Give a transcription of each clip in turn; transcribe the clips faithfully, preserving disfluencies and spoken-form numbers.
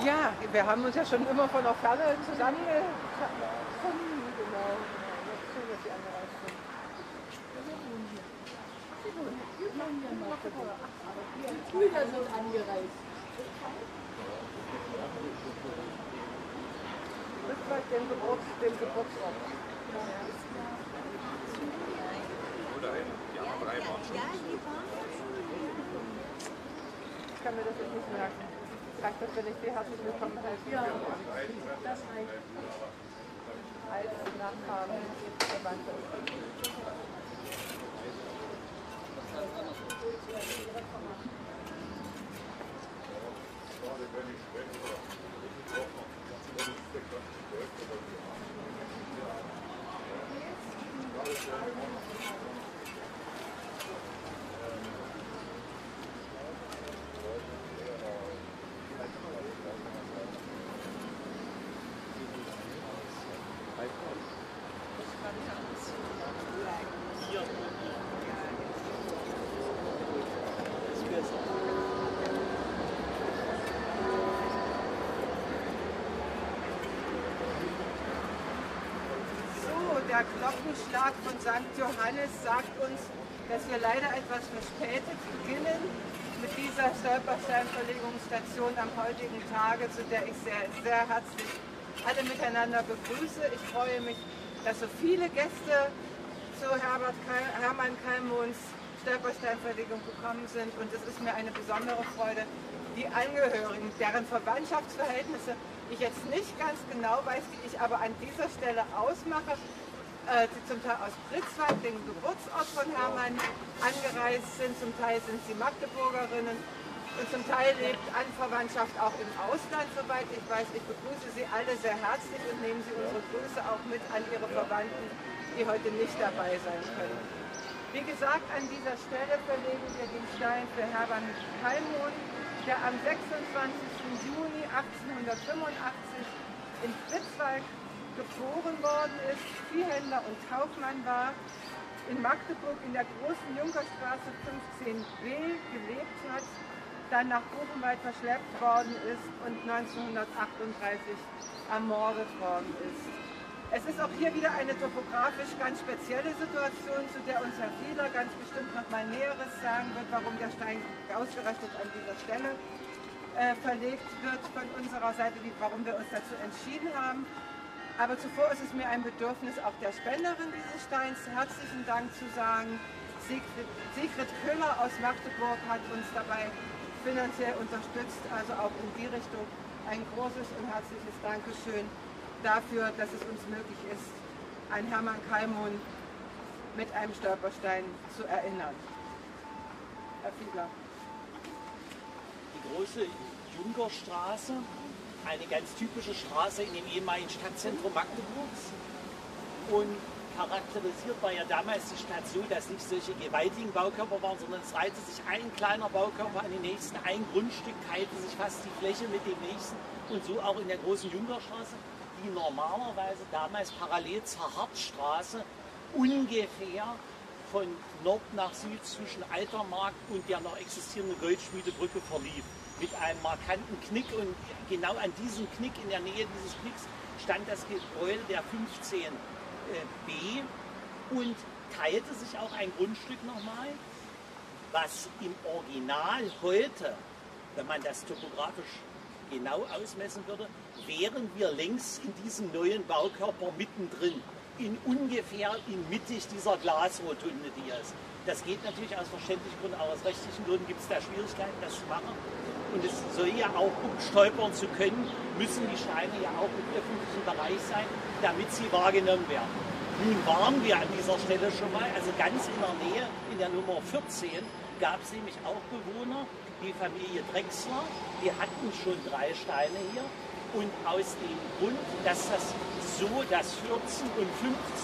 Ja, wir haben uns ja schon immer von der Ferne zusammengefunden. Genau. Schön, dass Sie angereist sind. Die Brüder sind angereist. Das war dem, Geburts, dem Geburtsort. Oder eine. Die anderen drei waren schon. Ich kann mir das jetzt nicht merken. Reicht das, wenn ich Sie herzlich willkommen heiße? Ja, das reicht. Als Nachfahren Verwandte. Der Glockenschlag von Sankt Johannes sagt uns, dass wir leider etwas verspätet beginnen mit dieser Stolpersteinverlegungsstation am heutigen Tage, zu der ich sehr, sehr herzlich alle miteinander begrüße. Ich freue mich, dass so viele Gäste zu Herbert Keil, Hermann Kallmohns Stolpersteinverlegung gekommen sind, und es ist mir eine besondere Freude, die Angehörigen, deren Verwandtschaftsverhältnisse ich jetzt nicht ganz genau weiß, die ich aber an dieser Stelle ausmache, die zum Teil aus Pritzwalk, dem Geburtsort von Hermann, angereist sind. Zum Teil sind sie Magdeburgerinnen und zum Teil lebt Anverwandtschaft auch im Ausland, soweit ich weiß. Ich begrüße Sie alle sehr herzlich und nehmen Sie unsere Grüße auch mit an Ihre Verwandten, die heute nicht dabei sein können. Wie gesagt, an dieser Stelle verlegen wir den Stein für Hermann Kallmohn, der am sechsundzwanzigsten Juni achtzehnhundertfünfundachtzig in Pritzwalk geboren worden ist, Viehhändler und Kaufmann war, in Magdeburg in der großen Junkerstraße fünfzehn b gelebt hat, dann nach Buchenwald verschleppt worden ist und neunzehnhundertachtunddreißig ermordet worden ist. Es ist auch hier wieder eine topografisch ganz spezielle Situation, zu der uns Herr Fiedler ganz bestimmt noch mal Näheres sagen wird, warum der Stein ausgerechnet an dieser Stelle äh, verlegt wird von unserer Seite, wie, warum wir uns dazu entschieden haben. Aber zuvor ist es mir ein Bedürfnis, auch der Spenderin dieses Steins herzlichen Dank zu sagen. Sigrid, Sigrid Köhler aus Magdeburg hat uns dabei finanziell unterstützt, also auch in die Richtung ein großes und herzliches Dankeschön dafür, dass es uns möglich ist, an Hermann Kallmohn mit einem Stolperstein zu erinnern. Herr Fiedler. Die große Junkerstraße, eine ganz typische Straße in dem ehemaligen Stadtzentrum Magdeburgs, und charakterisiert war ja damals die Stadt so, dass nicht solche gewaltigen Baukörper waren, sondern es reihte sich ein kleiner Baukörper an den nächsten, ein Grundstück teilte sich fast die Fläche mit dem nächsten, und so auch in der großen Junkerstraße, die normalerweise damals parallel zur Hartstraße ungefähr von Nord nach Süd zwischen Altermarkt und der noch existierenden Goldschmiedebrücke verlief, mit einem markanten Knick, und genau an diesem Knick, in der Nähe dieses Knicks, stand das Gebäude der fünfzehn b und teilte sich auch ein Grundstück nochmal, was im Original heute, wenn man das topografisch genau ausmessen würde, wären wir längst in diesem neuen Baukörper mittendrin, in ungefähr inmittig dieser Glasrotunde, die ist. Das geht natürlich aus verständlichen Gründen, aber aus rechtlichen Gründen gibt es da Schwierigkeiten, das zu machen. Und es soll ja auch, um stolpern zu können, müssen die Steine ja auch im öffentlichen Bereich sein, damit sie wahrgenommen werden. Nun waren wir an dieser Stelle schon mal, also ganz in der Nähe, in der Nummer vierzehn, gab es nämlich auch Bewohner, die Familie Drechsler, die hatten schon drei Steine hier. Und aus dem Grund, dass das so, dass vierzehn und fünfzehn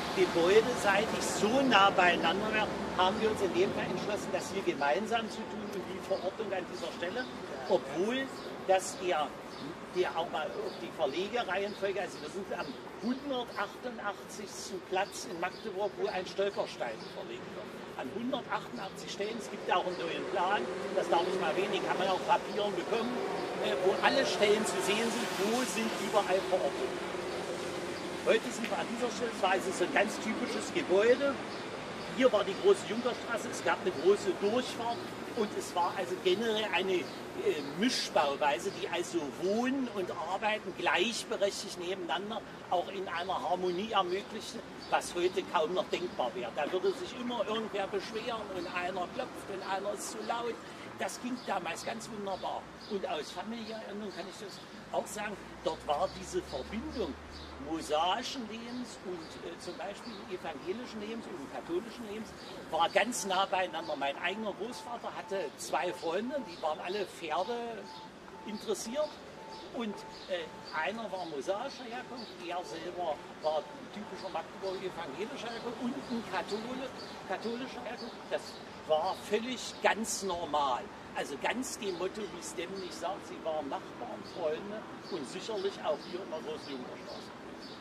gebäudeseitig so nah beieinander wären, haben wir uns in dem Fall entschlossen, das hier gemeinsam zu tun und die Verordnung an dieser Stelle, obwohl das eher der auch mal auf die Verlegereihenfolge, also wir sind am hundertachtundachtzigsten Platz in Magdeburg, wo ein Stolperstein verlegt wird. An hundertachtundachtzig Stellen, es gibt auch einen neuen Plan, das darf ich mal erwähnen, kann man auch Papieren bekommen, äh, wo alle Stellen zu sehen sind, wo sind überall verortet. Heute sind wir an dieser Stelle, es war also so ein ganz typisches Gebäude. Hier war die große Junkerstraße, es gab eine große Durchfahrt und es war also generell eine äh, Mischbauweise, die also Wohnen und Arbeiten gleichberechtigt nebeneinander auch in einer Harmonie ermöglichte, was heute kaum noch denkbar wäre. Da würde sich immer irgendwer beschweren und einer klopft und einer ist zu laut. Das ging damals ganz wunderbar. Und aus familiärer Erinnerung kann ich das auch sagen, dort war diese Verbindung mosaischen Lebens und äh, zum Beispiel evangelischen Lebens und katholischen Lebens war ganz nah beieinander. Mein eigener Großvater hatte zwei Freunde, die waren alle Pferde interessiert und äh, einer war mosaischer Herkunft, er selber war typischer Magdeburger evangelischer Herkunft und ein Kathole, katholischer Herkunft. Das war völlig ganz normal. Also ganz dem Motto, wie es Demnig sagt, sie waren Nachbarn, Freunde und sicherlich auch hier in der großen Junkerstraße.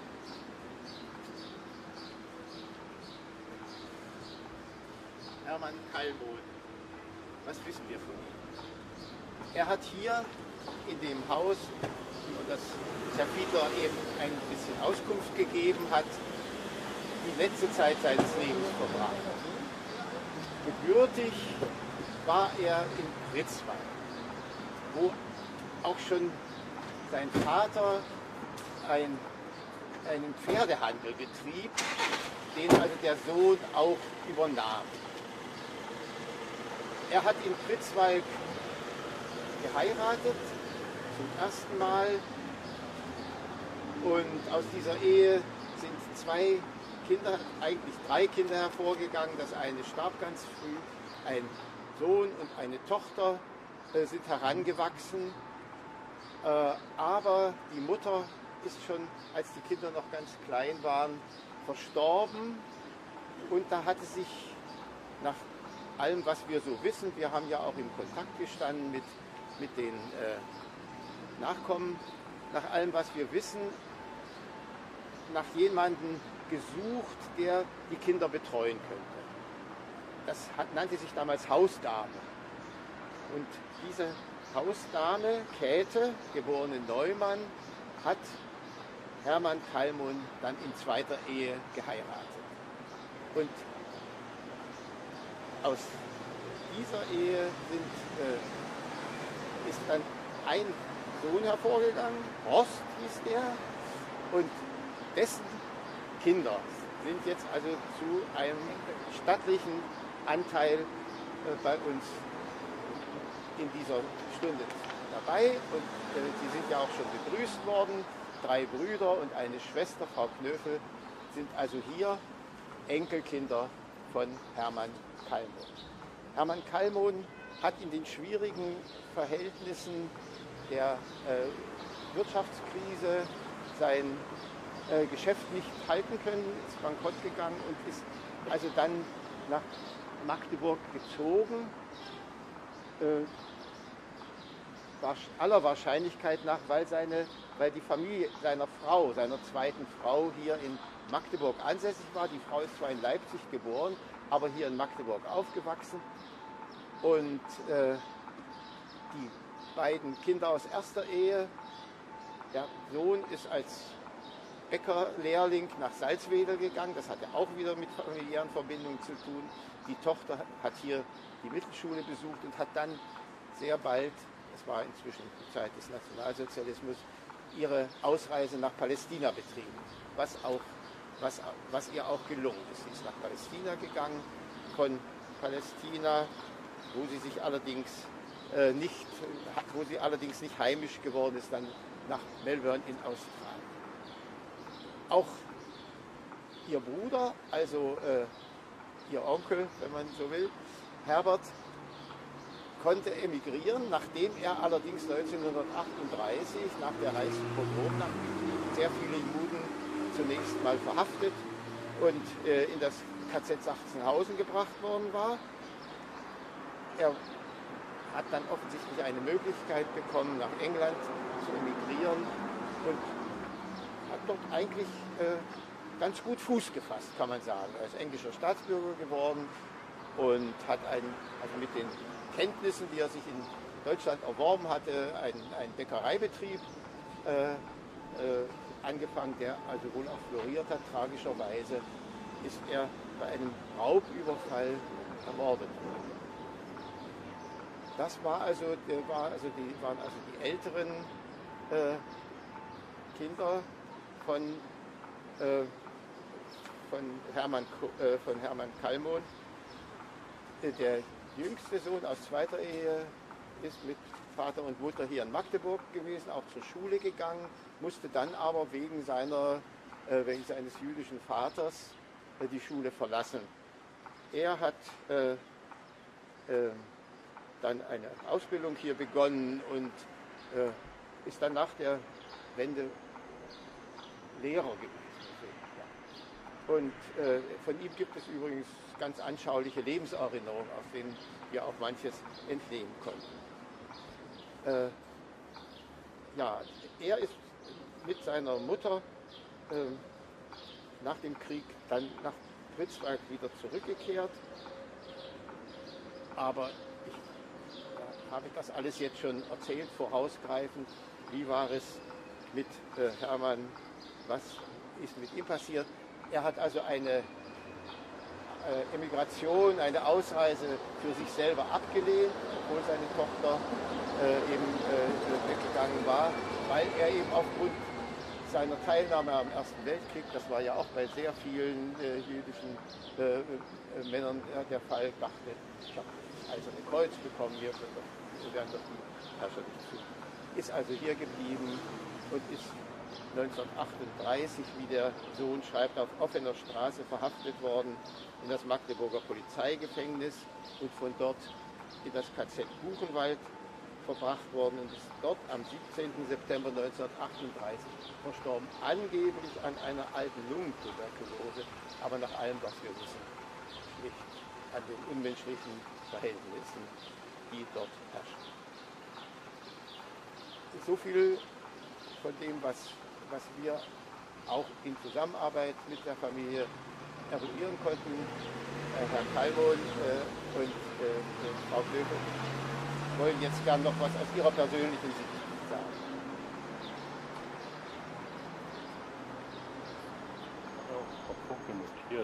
Hermann Kallmohn, was wissen wir von ihm? Er hat hier in dem Haus, über das Herr Fiedler eben ein bisschen Auskunft gegeben hat, die letzte Zeit seines Lebens verbracht. Gebürtig war er in Pritzwalk, wo auch schon sein Vater ein, einen Pferdehandel betrieb, den also der Sohn auch übernahm. Er hat in Pritzwalk geheiratet, zum ersten Mal, und aus dieser Ehe sind zwei Kinder, eigentlich drei Kinder hervorgegangen. Das eine starb ganz früh, ein Sohn und eine Tochter äh, sind herangewachsen, äh, aber die Mutter ist schon, als die Kinder noch ganz klein waren, verstorben, und da hatte sich nach allem, was wir so wissen, wir haben ja auch in Kontakt gestanden mit, mit den äh, Nachkommen, nach allem, was wir wissen, nach jemandem gesucht, der die Kinder betreuen könnte. Das hat, nannte sich damals Hausdame. Und diese Hausdame, Käthe, geborene Neumann, hat Hermann Kallmohn dann in zweiter Ehe geheiratet. Und aus dieser Ehe sind, äh, ist dann ein Sohn hervorgegangen, Horst hieß der, und dessen Kinder sind jetzt also zu einem stattlichen Anteil äh, bei uns in dieser Stunde dabei, und äh, die sind ja auch schon begrüßt worden. Drei Brüder und eine Schwester, Frau Knöfel, sind also hier Enkelkinder von Hermann Kallmohn. Hermann Kallmohn hat in den schwierigen Verhältnissen der äh, Wirtschaftskrise sein äh, Geschäft nicht halten können, ist bankrott gegangen und ist also dann nach Magdeburg gezogen, äh, aller Wahrscheinlichkeit nach, weil, seine, weil die Familie seiner Frau, seiner zweiten Frau hier in Magdeburg ansässig war. Die Frau ist zwar in Leipzig geboren, aber hier in Magdeburg aufgewachsen. Und äh, die beiden Kinder aus erster Ehe, der Sohn ist als Bäckerlehrling nach Salzwedel gegangen, das hat ja auch wieder mit familiären Verbindungen zu tun. Die Tochter hat hier die Mittelschule besucht und hat dann sehr bald, das war inzwischen die Zeit des Nationalsozialismus, ihre Ausreise nach Palästina betrieben, was, auch, was, was ihr auch gelungen ist. Sie ist nach Palästina gegangen, von Palästina, wo sie sich allerdings äh, nicht, wo sie allerdings nicht heimisch geworden ist, dann nach Melbourne in Australien. Auch ihr Bruder, also äh, ihr Onkel, wenn man so will, Herbert, konnte emigrieren, nachdem er allerdings neunzehnhundertachtunddreißig nach der Reichspogromnacht sehr viele Juden zunächst mal verhaftet und äh, in das K Z Sachsenhausen gebracht worden war. Er hat dann offensichtlich eine Möglichkeit bekommen, nach England zu emigrieren und hat dort eigentlich äh, ganz gut Fuß gefasst, kann man sagen. Er ist englischer Staatsbürger geworden und hat einen, also mit den Kenntnissen, die er sich in Deutschland erworben hatte, einen, einen Bäckereibetrieb äh, äh, angefangen, der also wohl auch floriert hat. Tragischerweise ist er bei einem Raubüberfall ermordet worden. Das war also, der war also die, waren also die älteren äh, Kinder von, äh, von, Hermann, äh, von Hermann Kallmon. Der jüngste Sohn aus zweiter Ehe ist mit Vater und Mutter hier in Magdeburg gewesen, auch zur Schule gegangen, musste dann aber wegen, seiner, äh, wegen seines jüdischen Vaters äh, die Schule verlassen. Er hat äh, äh, dann eine Ausbildung hier begonnen und äh, ist dann nach der Wende Lehrer gewesen. Und äh, von ihm gibt es übrigens ganz anschauliche Lebenserinnerungen, aus denen wir auch manches entnehmen konnten. Äh, ja, er ist mit seiner Mutter äh, nach dem Krieg dann nach Pritzwalk wieder zurückgekehrt, aber habe ich das alles jetzt schon erzählt, vorausgreifend. Wie war es mit äh, Hermann? Was ist mit ihm passiert? Er hat also eine äh, Emigration, eine Ausreise für sich selber abgelehnt, obwohl seine Tochter äh, eben äh, weggegangen war, weil er eben aufgrund seiner Teilnahme am Ersten Weltkrieg, das war ja auch bei sehr vielen äh, jüdischen äh, äh, Männern der Fall, dachte, ich habe das Eiserne Kreuz bekommen, hier werden doch die Herrscher nicht zu. Ist also hier geblieben und ist neunzehnhundertachtunddreißig, wie der Sohn schreibt, auf offener Straße verhaftet worden in das Magdeburger Polizeigefängnis und von dort in das K Z Buchenwald verbracht worden und ist dort am siebzehnten September neunzehnhundertachtunddreißig verstorben, angeblich an einer alten Lungentuberkulose, aber nach allem, was wir wissen, nicht an den unmenschlichen Verhältnissen, die dort herrschen. So viel von dem, was, was wir auch in Zusammenarbeit mit der Familie eruieren konnten. Äh, Herr Kallmon äh, und äh, Frau Blöke wollen jetzt gern noch was aus ihrer persönlichen Sicht sagen. Ich habe ein paar Punkte notiert.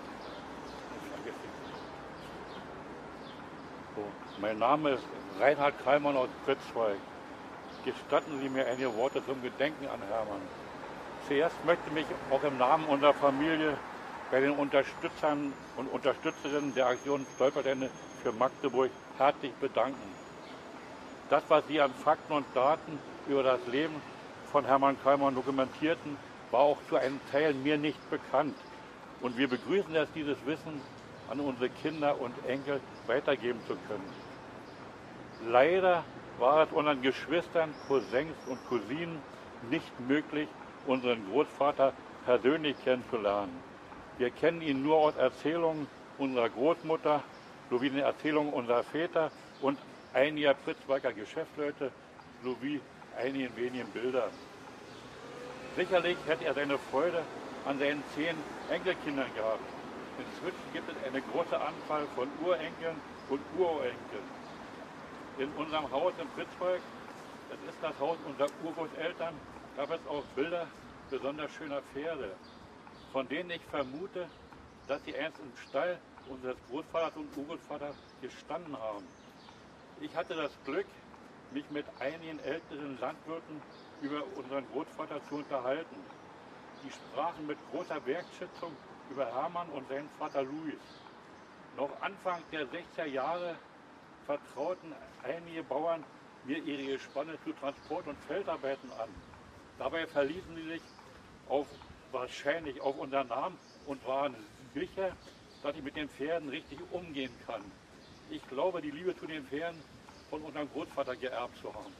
So, mein Name ist Reinhard Kallmon aus Pritzwalk. Gestatten Sie mir einige Worte zum Gedenken an Hermann. Zuerst möchte ich mich auch im Namen unserer Familie bei den Unterstützern und Unterstützerinnen der Aktion Stolpersteine für Magdeburg herzlich bedanken. Das, was Sie an Fakten und Daten über das Leben von Hermann Kallmon dokumentierten, war auch zu einem Teil mir nicht bekannt. Und wir begrüßen es, dieses Wissen an unsere Kinder und Enkel weitergeben zu können. Leider war es unseren Geschwistern, Cousins und Cousinen nicht möglich, unseren Großvater persönlich kennenzulernen. Wir kennen ihn nur aus Erzählungen unserer Großmutter sowie den Erzählungen unserer Väter und einiger Pritzwalker Geschäftsleute sowie einigen wenigen Bildern. Sicherlich hätte er seine Freude an seinen zehn Enkelkindern gehabt. Inzwischen gibt es eine große Anzahl von Urenkeln und Urenkeln. In unserem Haus in Pritzwalk, das ist das Haus unserer Urgroßeltern, gab es auch Bilder besonders schöner Pferde, von denen ich vermute, dass sie einst im Stall unseres Großvaters und Urgroßvaters gestanden haben. Ich hatte das Glück, mich mit einigen älteren Landwirten über unseren Großvater zu unterhalten. Die sprachen mit großer Wertschätzung über Hermann und seinen Vater Louis. Noch Anfang der sechziger Jahre vertrauten einige Bauern mir ihre Gespanne zu Transport- und Feldarbeiten an. Dabei verließen sie sich auf, wahrscheinlich auf unseren Namen und waren sicher, dass ich mit den Pferden richtig umgehen kann. Ich glaube, die Liebe zu den Pferden von unserem Großvater geerbt zu haben.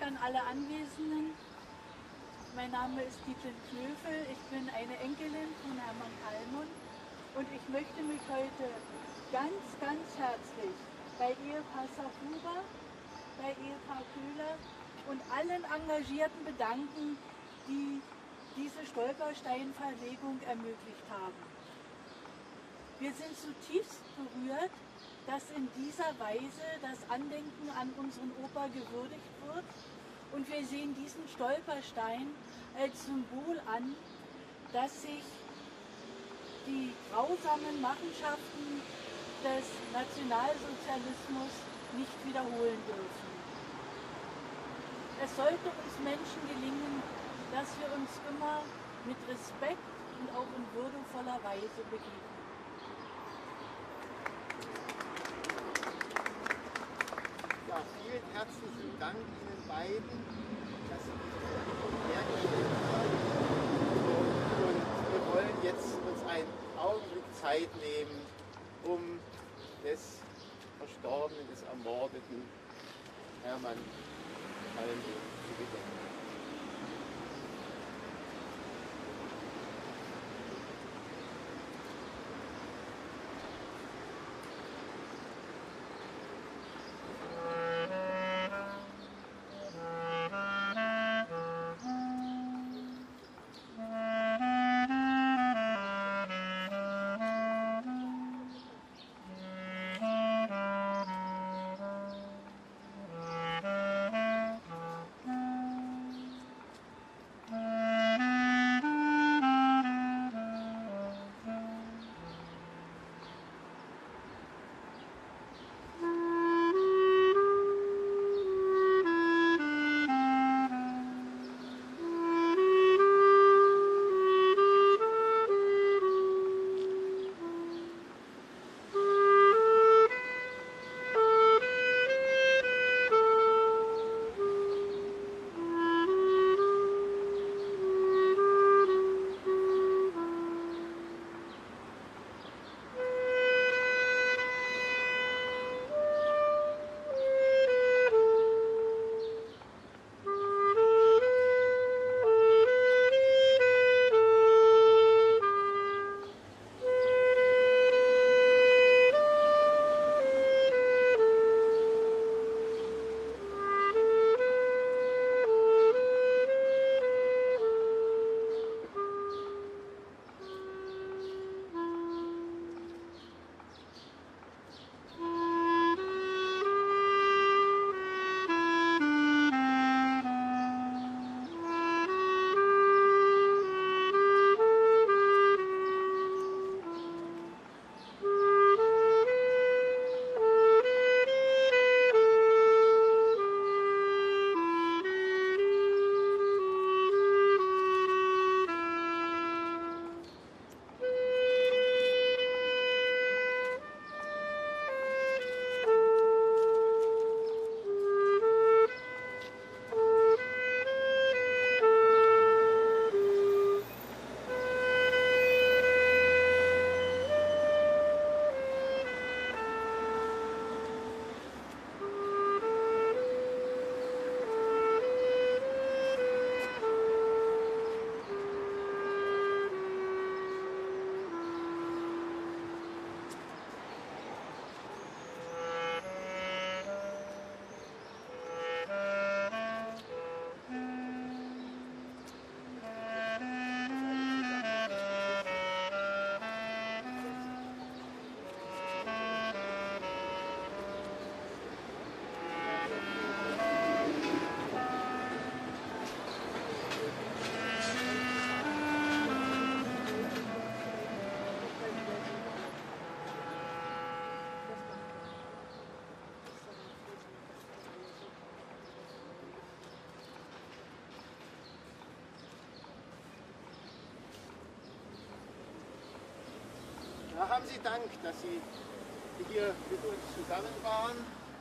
an alle Anwesenden. Mein Name ist Dietlin Knöfel. Ich bin eine Enkelin von Hermann Kallmund und ich möchte mich heute ganz, ganz herzlich bei Ehepaar Safuba, bei Ehepaar Köhler und allen Engagierten bedanken, die diese Stolpersteinverlegung ermöglicht haben. Wir sind zutiefst berührt, dass in dieser Weise das Andenken an unseren Opa gewürdigt wird. Und wir sehen diesen Stolperstein als Symbol an, dass sich die grausamen Machenschaften des Nationalsozialismus nicht wiederholen dürfen. Es sollte uns Menschen gelingen, dass wir uns immer mit Respekt und auch in würdevoller Weise begegnen. Ja, vielen herzlichen Dank Ihnen beiden, dass Sie diese Verfügung hergestellt haben. Und wir wollen jetzt uns einen Augenblick Zeit nehmen, um des Verstorbenen, des ermordeten Hermann Kallmund zu gedenken. Da haben Sie Dank, dass Sie hier mit uns zusammen waren.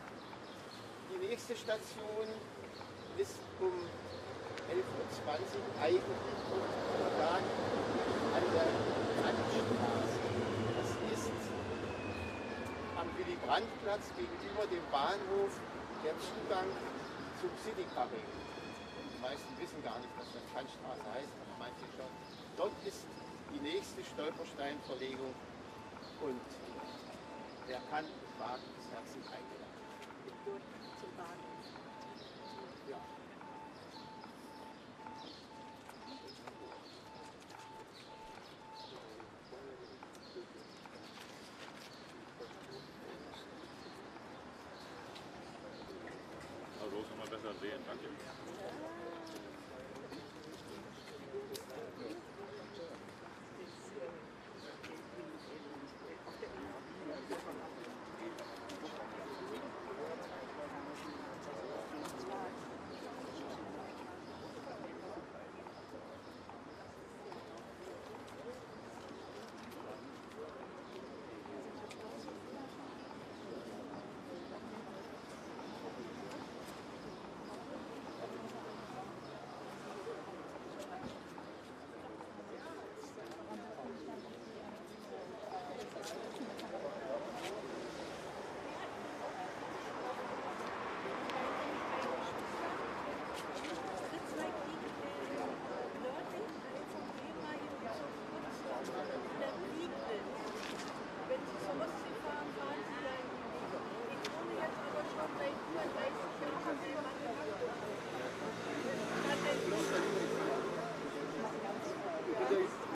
Die nächste Station ist um elf Uhr zwanzig eigentlich dann an der Landstraße. Das ist am Willy-Brandt-Platz gegenüber dem Bahnhof der Zugang zum City Café. Die meisten wissen gar nicht, dass das Kantstraße heißt, aber manche schon. Dort ist die nächste Stolpersteinverlegung und wer kann, wagt, ist herzlich eingeladen. Dort zum Bahnhof. Ja. Also, so kann man besser sehen. Danke.